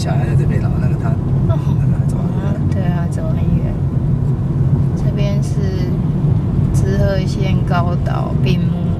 小孩在这边，然后那个他那个还走很远。 对啊，走很远。这边是知鹤县高岛并木